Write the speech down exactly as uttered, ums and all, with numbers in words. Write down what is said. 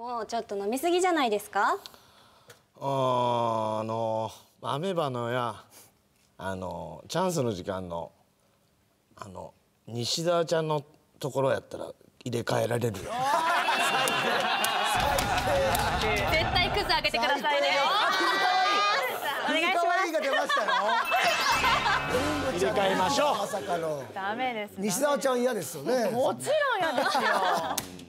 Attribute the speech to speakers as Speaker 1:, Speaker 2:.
Speaker 1: もうちょっと飲みすぎじゃないですか？
Speaker 2: あーあのアメバのやあのチャンスの時間のあの西澤ちゃんのところやったら入れ替えられるよ。
Speaker 3: 絶対クズあげてくださいね。お願いします。
Speaker 4: が出ましたよ。
Speaker 2: 入れ替えましょう。
Speaker 4: まさかの。
Speaker 3: ダメです。
Speaker 4: 西澤ちゃん嫌ですよね。
Speaker 3: もちろん嫌ですよ。